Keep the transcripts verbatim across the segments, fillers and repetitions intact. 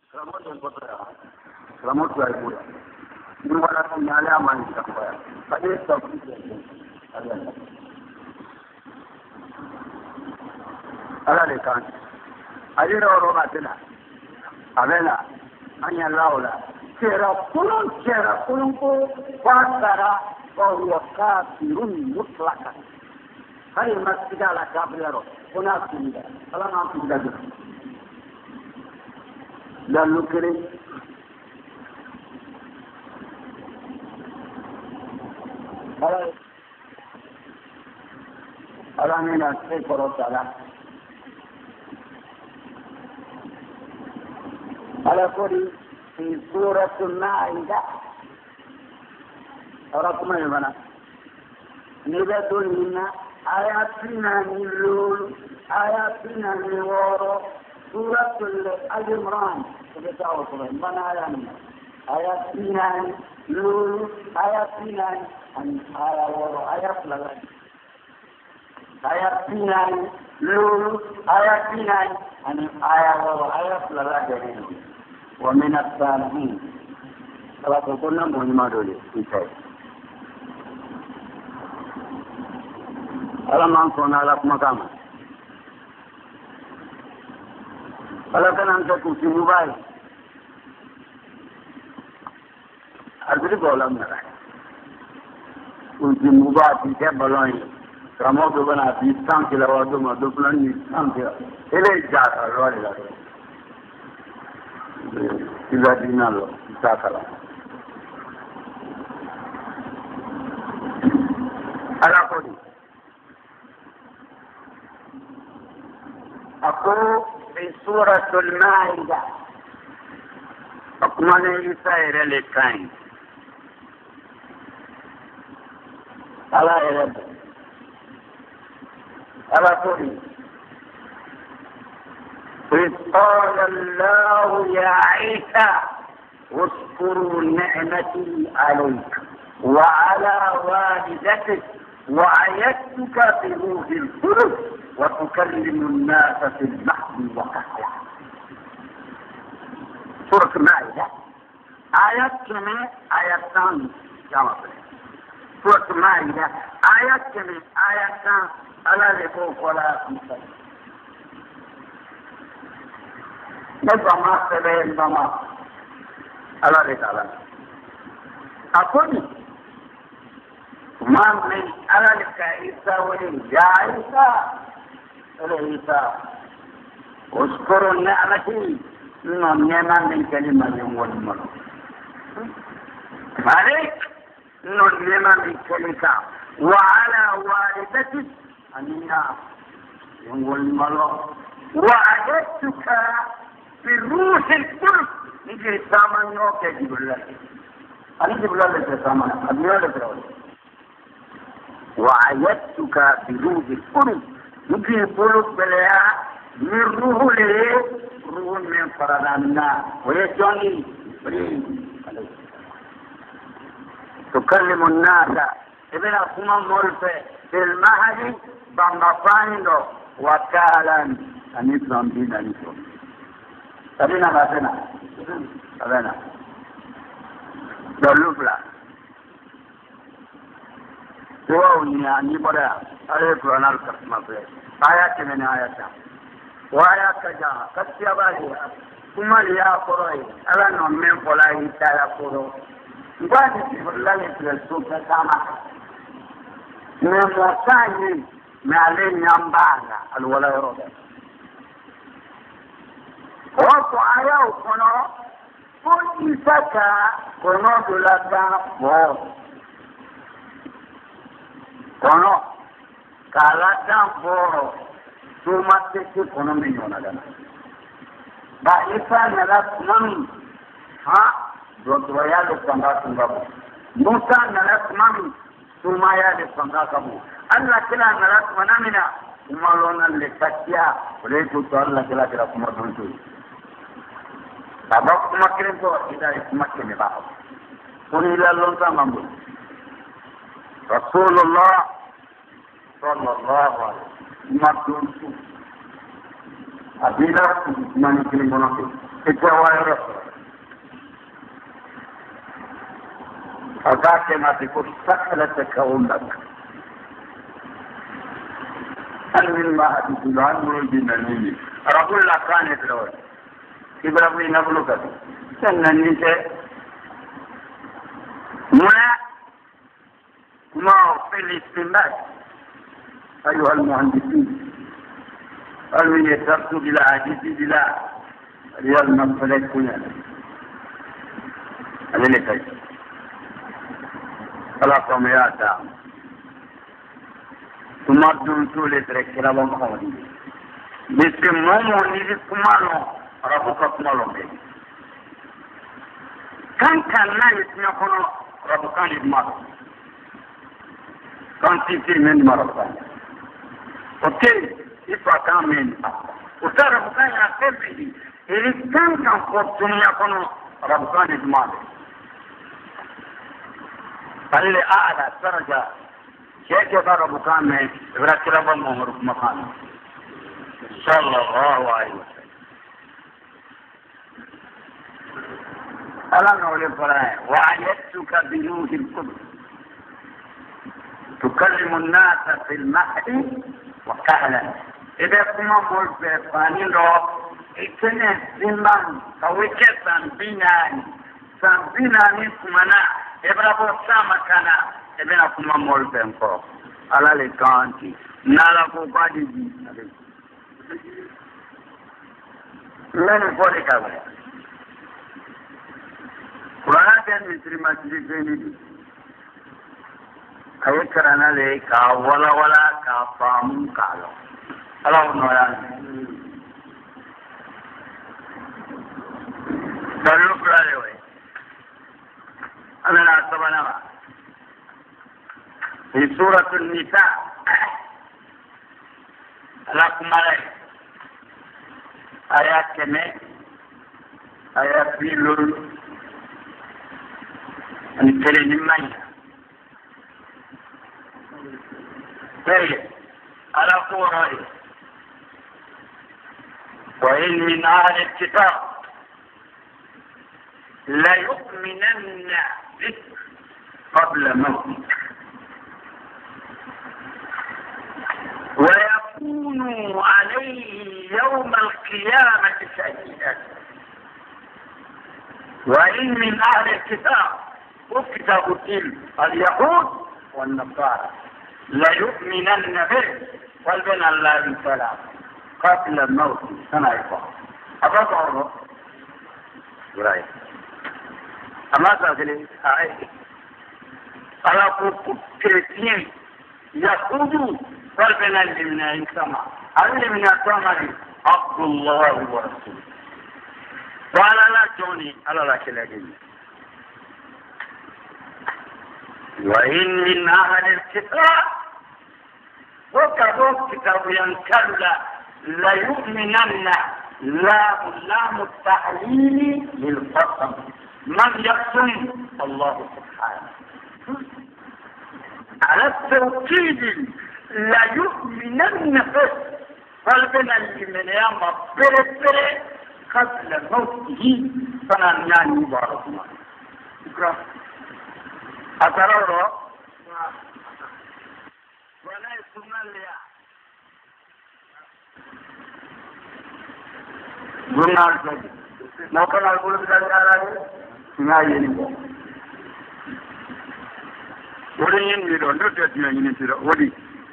Ramoto mpotara. Ramoto aibu. Ni wala kunyale amani kwa. Bade sabu. Ala. Ala le kan. Ajira oro matena. Avela. Anya laula. Kera kulun kera kulun ko pasara bahwa kafirun mutlakan. Hai masjid ala kafiraro. Kuna tidak. Kalau nanti tidak. Lalu kiri. Kalau orang ini nanti koros salah. Kalau kiri di surah An-Naidah. Orang kemana mana? Nibatul minna ayatina nilul ayatina niwaro suratul Al-Imran. Kita tahu surah mana ayatnya? Ayatina nilul ayatina ayat waro ayat lagi. Ayatina nilul ayatina ayat waro ayat lagi. Wa min as-salihin. Kalau kau nak mohon dulu, kita. Alam angko na alak makama. Alakan ang kakusi mubay. Agri bolam na rin. Uji mubay tike baloy. Ramo do bana bisang kila wado mado plan bisang kila. Ele jata lori lagi. Sila dinalo jata la. Alakodi. Aku di suratul Maidah. Aku mana isa irelekain. Ala irelek. Ala kuri. إذ قال الله يا عيسى اذكروا نعمتي عليك وعلى والدتك وأيدتك بروح القدس وتكلم الناس في المهد وكهلا. سورة المائدة آيات كم آيات ثانية جواب. سورة المائدة آيات كم آيات ثانية ألا يفوق ولا ينسى. نظام سبيل نظام ألا يتعلم. أقول ما من ألا لك عيسى ولي يا عيسى عيسى اذكروا النعمة من نعمة من كلمة والملك عليك من نعمة من كلمة وعلى والدتك أننا والملك وعدتك بالروح القدس نجي سامان يوك يجيب الله أنا جيب الله لك سامان أبنى لك رأولي وعيدتك بروح القدس نجي بلوك بليا من روح ليه روح من فرادنا ويجوني بريد تكلم الناس ابن أخوما مولفة في المهد بمفاندو وكالا أنيسهم دين أنيسهم تبينا باتنا تبينا دلوفلا Wow ni ani pada ada Quran al-Karim apa? Ayat ini ayat. Wahai kerja, kerja balik. Cuma dia koroi. Alam nomor polai saya koro. Bukan itu lagi tersuka sama. Memosani malin nyambanga alwala roda. Waktu ayat kono pun isaka kono dulaga wow. Kono kalatan boro cuma sesi kono minyona dana. Ba isa nala mami ha dua ya le panga kumbabu. Musa nala mami cuma ya le panga kamu. Allah kila nala manamina umalona le katia boleh tu Allah kila kila kumaduntu. Babak kumakirin to tidak kumakirin ba. Kunila lonta mambu. Rasulullah sallallahu alaihi wasallam Abila mani kini konoke. Ita wayro. Agake mati ko sakalata kaundak. Almin ma hadi dulan mo dinani. Rabbul lakane tro. Ibrahim nabulu ka. Sannan ni se. Muna ma Filistin bas. أيها المهندسين قالوا يتركوا بلا عجيز بلا ريال مصفلات كنا هذا اللي كي خلاصهم يا دام ثم أبدون سولة ركلا ومخوضي بسم مومو نيزي كمالو ربك كمالو بي كان كان لا يسمعون ربكان يدمارو كان تيسير من مربكان Ok, il faut quand même. Au fait, Rabbukan a fait pays. Il est quand qu'on continue à connaître Rabbukan est demandé. Allez, à la Saraja, j'ai que Rabbukan, mais il va qu'il y a un moment où je sallallahu alayhi wa sallam. Allah nous le fera. وعيدتك بنوح القدس تكلم الناس في المهد وكهلا إذا كنا مول بفانيلو إتنا زمان كويكة سامبيناني سامبيناني كمانا إبرابو سامكانا إبنا كنا مول بنكو على الكانتي نالا كوبادي جي من فولي كابرا قرآن كان مصري مسجد بيني kaya karana le ka wala wala ka famu kalo ala no ya dalu kurale we ana sabana fi suratul nisa ala kumare ayat kene ayat bilul ani tele nimanya على قوله وإن من أهل الكتاب ليؤمنن بك قبل موتك ويكون عليه يوم القيامة شهيدا وإن من أهل الكتاب وكتاب الدين اليهود والنصارى لا يؤمنن به قلبنا الله بالسلام قبل الموت سنة يقع أبقى الله براي أما تقولي أعيد على كريتين يقودوا قلبنا اللي من السماء اللي من السماء عبد الله ورسوله وعلى لا توني على لا كلاجين وإن من أهل الكتاب وكذوك كتاب ينكلا لا يؤمنن لا لام التحليل للقسم من يقسم الله سبحانه على التوكيد لا يؤمنن به قلبنا اللي من يوم برد قبل موته فنان يبارك الله شكرا أترى ولا يسمى لي جنال سجى ما كان أقول بذلك ما ينبغي ولين ميلون نوتة مين يصير ولي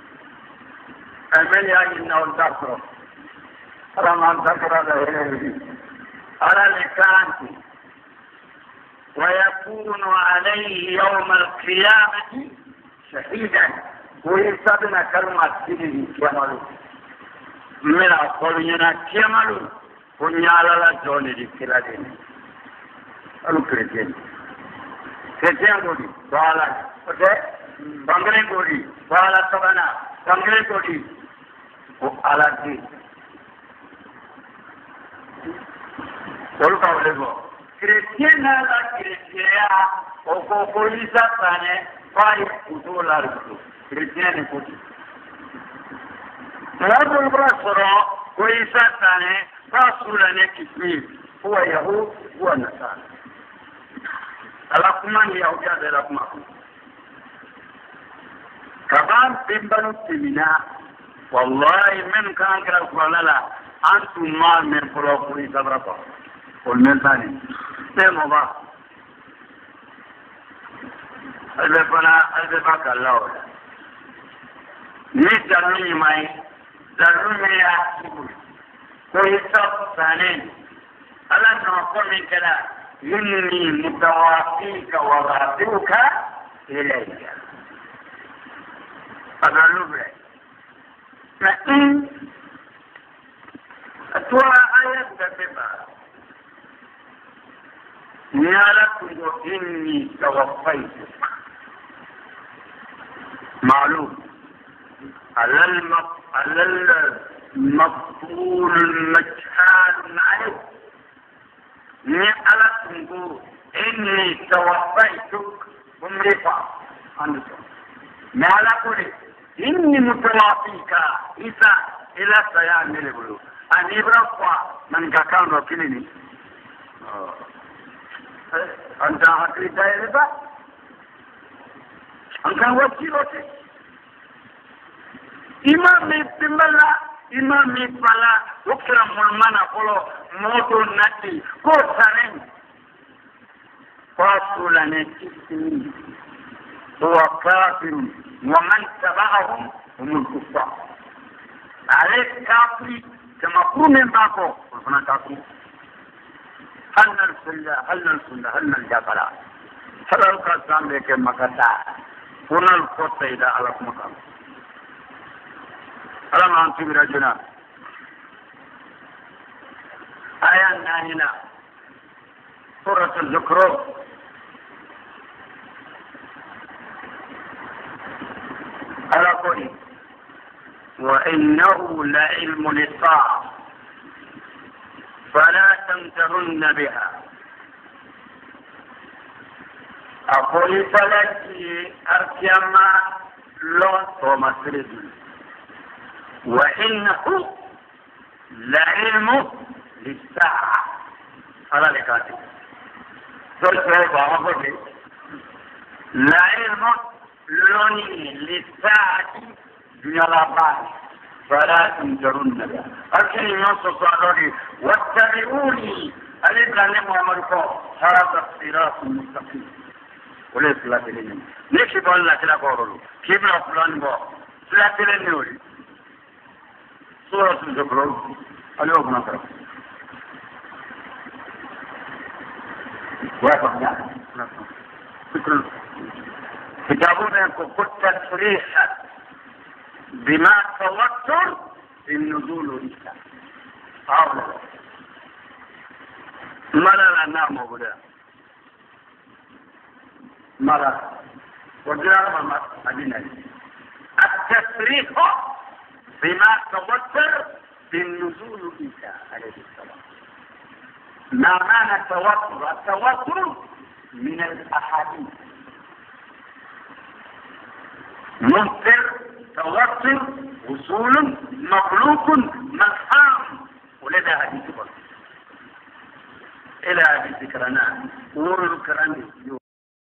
أمين يا إنه الدكتور رمان دكتور هذا على الكانتي ويكون عليه يوم القيامة شهيدا ويسابنا كلمة سيدي كمالو من أقولنا كمالو ونيالا لا جوني دي كلادين ألو كريتين كريتين بودي بالا okay बंगले गोड़ी बाला सवाना बंगले गोड़ी वो आला थी बोल का बोले वो क्रिश्चियन है ना क्रिश्चियन ओ को कोई सा पाने पाई उतो लार को क्रिश्चियन है कुछ मैं बोल रहा सरो وإيسا ثاني رسولا كثير هو يهود هو نصارى ألقمان يهود هذا ألقمان كمان بمبنو تمنا والله من كان كرا لا أنتم ما من فلوكري سبرقا والمن ثاني سيمو با ألبنا ألبك الله نيجاني ماي ضروري يا كوي سب ثاني ألا نقول كذا إني متوافيك ورافعك إليك هذا لبرة لكن أتوا آيات كتبا نالك إني توفيتك معلوم على المق... على المقبول المجهال عليه نالك نقول إني توفيتك بمرفع عنك نالك إني متوافيك إذا إلى سيان ملبلو أن يبرفع من كان وكلني أنت هكذا دائرة أنت وكيلوتي إمام بملا إمام بملا وكرا ملمنا قلو موتو نتي كوسانين فاصولا نتي هو كافر ومن تبعهم هم الكفار عليك كافر كما قوم من باكو وفنا كافر هل نرسل هل نرسل هل نرجع هل القسام لك مكتا هنا القصة إذا على مكان ألم أنتم رجنا آية هنا سورة الزخرف على قولي وإنه لعلم للساعة فلا تمترن بها أقول فلكي أركيما لون ومسرد وإنه لعلم للساعة على لكاتب سورة بابا لعلم لوني للساعة دنيا الأبعاد فلا تنكرن بها أكل يوسف صادري واتبعوني الإبراهيم محمد قال هذا الصراط المستقيم وليس لا تلين نكشف الله كلا قولوا كيف لا فلان بو لا تلين نوري سورة الزخرف اليوم نقرأ وافق يا شكرا كتابنا قد تصريحا بما توتر النزول لك أولا ملا لنا موجودا ملا وجاء ما أدينا التصريح بما توتر النزول لك عليه السلام ما معنى التوتر التوتر من الأحاديث ممطر توتر وصول مخلوق مفهوم ولدى حديث بس إلى حديث كرنا ورد كرنا